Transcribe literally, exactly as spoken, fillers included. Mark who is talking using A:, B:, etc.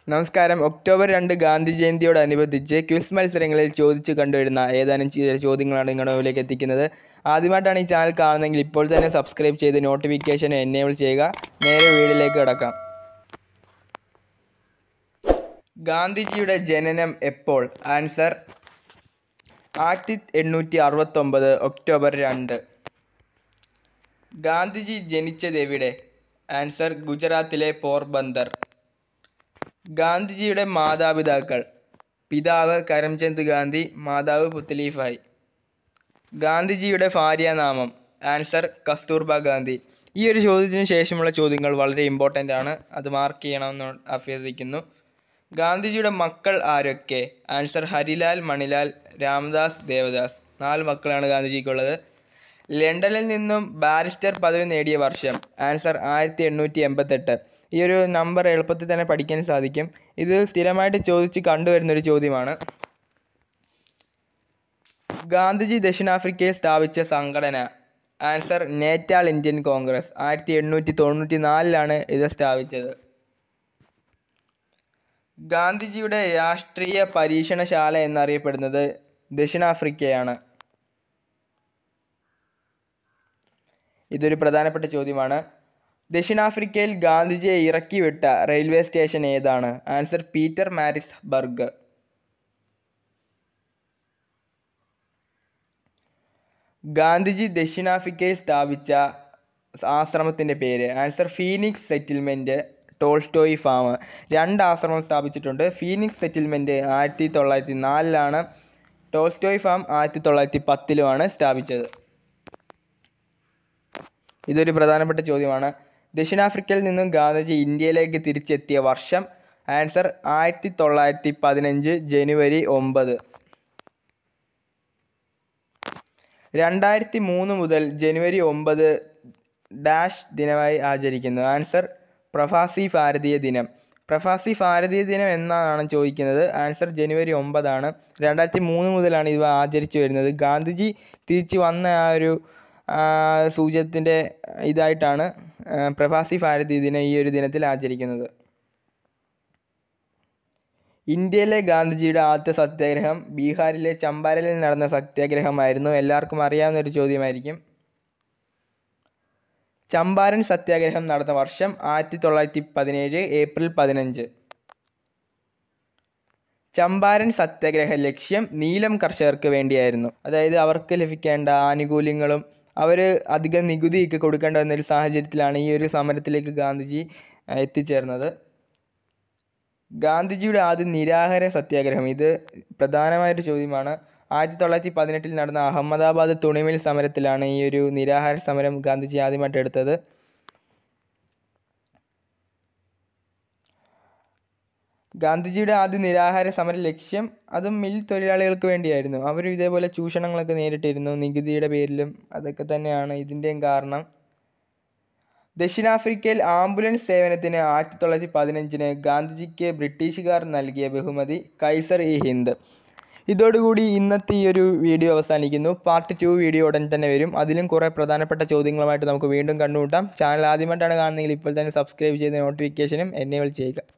A: നമസ്കാരം. ഒക്ടോബർ രണ്ട് ഗാന്ധി ജയന്തിയോടനുബന്ധിച്ച് ക്വിസ് മത്സരങ്ങളിൽ ചോദിച്ചു കണ്ടുവരുന്ന ഏതാനും ചോദ്യങ്ങളാണ് നിങ്ങളുടെ മുന്നിലേക്ക് എത്തിക്കുന്നത്. ആദ്യമായിട്ടാണ് ഈ ചാനൽ കാണുന്നതെങ്കിൽ ഇപ്പോൾ തന്നെ സബ്സ്ക്രൈബ് ചെയ്ത് നോട്ടിഫിക്കേഷൻ എനേബിൾ ചെയ്യുക. നേരെ വീഡിയോയിലേക്ക് കടക്കാം. ഗാന്ധിജിയുടെ ജനനം എപ്പോൾ? ആൻസർ ആയിരത്തി എണ്ണൂറ്റി അറുപത്തൊമ്പത് ഒക്ടോബർ രണ്ട്. ഗാന്ധിജി ജനിച്ചത് എവിടെ? ആൻസർ ഗുജറാത്തിലെ പോർബന്ദർ. ഗാന്ധിജിയുടെ മാതാപിതാക്കൾ: പിതാവ് കരംചന്ദ് ഗാന്ധി, മാതാവ് പുത്ലീഭായ്. ഗാന്ധിജിയുടെ ഭാര്യാനാമം? ആൻസർ കസ്തൂർബ ഗാന്ധി. ഈ ഒരു ചോദ്യത്തിന് ശേഷമുള്ള ചോദ്യങ്ങൾ വളരെ ഇമ്പോർട്ടൻ്റ് ആണ്, അത് മാർക്ക് ചെയ്യണമെന്ന് അഭ്യർത്ഥിക്കുന്നു. ഗാന്ധിജിയുടെ മക്കൾ ആരൊക്കെ? ആൻസർ ഹരിലാൽ, മണിലാൽ, രാംദാസ്, ദേവദാസ്. നാല് മക്കളാണ് ഗാന്ധിജിക്കുള്ളത്. ലണ്ടനിൽ നിന്നും ബാരിസ്റ്റർ പദവി നേടിയ വർഷം? ആൻസർ ആയിരത്തി എണ്ണൂറ്റി എൺപത്തെട്ട്. ഈ ഒരു നമ്പർ എളുപ്പത്തിൽ തന്നെ പഠിക്കാൻ സാധിക്കും. ഇത് സ്ഥിരമായിട്ട് ചോദിച്ച് കണ്ടുവരുന്നൊരു ചോദ്യമാണ്. ഗാന്ധിജി ദക്ഷിണാഫ്രിക്കയിൽ സ്ഥാപിച്ച സംഘടന? Answer Natal Indian Congress. ആയിരത്തി എണ്ണൂറ്റി തൊണ്ണൂറ്റി നാലിലാണ് ഇത് സ്ഥാപിച്ചത്. ഗാന്ധിജിയുടെ രാഷ്ട്രീയ പരീക്ഷണശാല എന്നറിയപ്പെടുന്നത് ദക്ഷിണാഫ്രിക്കയാണ്. ഇതൊരു പ്രധാനപ്പെട്ട ചോദ്യമാണ്. ദക്ഷിണാഫ്രിക്കയിൽ ഗാന്ധിജിയെ ഇറക്കിവിട്ട റെയിൽവേ സ്റ്റേഷൻ ഏതാണ്? Answer Pietermaritzburg. ഗാന്ധിജി ദക്ഷിണാഫ്രിക്കയിൽ സ്ഥാപിച്ച ആശ്രമത്തിൻ്റെ പേര്? Answer Phoenix settlement, Tolstoy farm. രണ്ട് ആശ്രമം സ്ഥാപിച്ചിട്ടുണ്ട്. ഫീനിക്സ് സെറ്റിൽമെൻറ്റ് ആയിരത്തി തൊള്ളായിരത്തി നാലിലാണ്, ടോൾസ്റ്റോയ് ഫാം ആയിരത്തി തൊള്ളായിരത്തി പത്തിലുമാണ് സ്ഥാപിച്ചത്. ഇതൊരു പ്രധാനപ്പെട്ട ചോദ്യമാണ്. ദക്ഷിണാഫ്രിക്കയിൽ നിന്നും ഗാന്ധിജി ഇന്ത്യയിലേക്ക് തിരിച്ചെത്തിയ വർഷം? ആൻസർ ആയിരത്തി തൊള്ളായിരത്തി പതിനഞ്ച് ജനുവരി ഒമ്പത്. രണ്ടായിരത്തി മൂന്ന് മുതൽ ജനുവരി ഒമ്പത് ഡാഷ് ദിനമായി ആചരിക്കുന്നു? ആൻസർ പ്രവാസി ഭാരതീയ ദിനം. പ്രവാസി ഭാരതീയ ദിനം എന്നാണ് ചോദിക്കുന്നത്. ആൻസർ ജനുവരി ഒമ്പതാണ്. രണ്ടായിരത്തി മൂന്ന് മുതലാണ് ഇവ ആചരിച്ചു വരുന്നത്. ഗാന്ധിജി തിരിച്ചു വന്ന ആ ഒരു സൂചകത്തിൻ്റെ ഇതായിട്ടാണ് പ്രവാസി ഭാരതീയ ദിനം ഈ ഒരു ദിനത്തിൽ ആചരിക്കുന്നത്. ഇന്ത്യയിലെ ഗാന്ധിജിയുടെ ആദ്യത്തെ സത്യാഗ്രഹം ബീഹാറിലെ ചമ്പാരനിൽ നടന്ന സത്യാഗ്രഹമായിരുന്നു. എല്ലാവർക്കും അറിയാവുന്ന ഒരു ചോദ്യമായിരിക്കും. ചമ്പാരൻ സത്യാഗ്രഹം നടന്ന വർഷം? ആയിരത്തി തൊള്ളായിരത്തി പതിനേഴ് ഏപ്രിൽ പതിനഞ്ച്. ചമ്പാരൻ സത്യാഗ്രഹ ലക്ഷ്യം നീലം കർഷകർക്ക് വേണ്ടിയായിരുന്നു. അതായത് അവർക്ക് ലഭിക്കേണ്ട ആനുകൂല്യങ്ങളും അവർ അധികം നികുതിയൊക്കെ കൊടുക്കേണ്ട വന്നൊരു സാഹചര്യത്തിലാണ് ഈ ഒരു സമരത്തിലേക്ക് ഗാന്ധിജി എത്തിച്ചേർന്നത്. ഗാന്ധിജിയുടെ ആദ്യ നിരാഹാര സത്യാഗ്രഹം? ഇത് പ്രധാനമായൊരു ചോദ്യമാണ്. ആയിരത്തി തൊള്ളായിരത്തി പതിനെട്ടിൽ നടന്ന അഹമ്മദാബാദ് തുണിമിൽ സമരത്തിലാണ് ഈ ഒരു നിരാഹാര സമരം ഗാന്ധിജി ആദ്യമായിട്ട് എടുത്തത്. ഗാന്ധിജിയുടെ ആദ്യ നിരാഹാര സമര ലക്ഷ്യം അതും മിൽ തൊഴിലാളികൾക്ക് വേണ്ടിയായിരുന്നു. അവരും ഇതേപോലെ ചൂഷണങ്ങളൊക്കെ നേരിട്ടിരുന്നു നികുതിയുടെ പേരിലും. അതൊക്കെ തന്നെയാണ് ഇതിൻ്റെയും കാരണം. ദക്ഷിണാഫ്രിക്കയിൽ ആംബുലൻസ് സേവനത്തിന് ആയിരത്തി തൊള്ളായിരത്തി പതിനഞ്ചിന് ഗാന്ധിജിക്ക് ബ്രിട്ടീഷുകാർ നൽകിയ ബഹുമതി കൈസർ ഇ ഹിന്ദ്. ഇതോടുകൂടി ഇന്നത്തെ ഈ ഒരു വീഡിയോ അവസാനിക്കുന്നു. പാർട്ട് ടു വീഡിയോ ഉടൻ തന്നെ വരും. അതിലും കുറേ പ്രധാനപ്പെട്ട ചോദ്യങ്ങളുമായിട്ട് നമുക്ക് വീണ്ടും കണ്ടുമുട്ടാം. ചാനൽ ആദ്യമായിട്ടാണ് കാണുന്നതെങ്കിൽ ഇപ്പോൾ തന്നെ സബ്സ്ക്രൈബ് ചെയ്ത് നോട്ടിഫിക്കേഷനും എനേബിൾ ചെയ്യുക.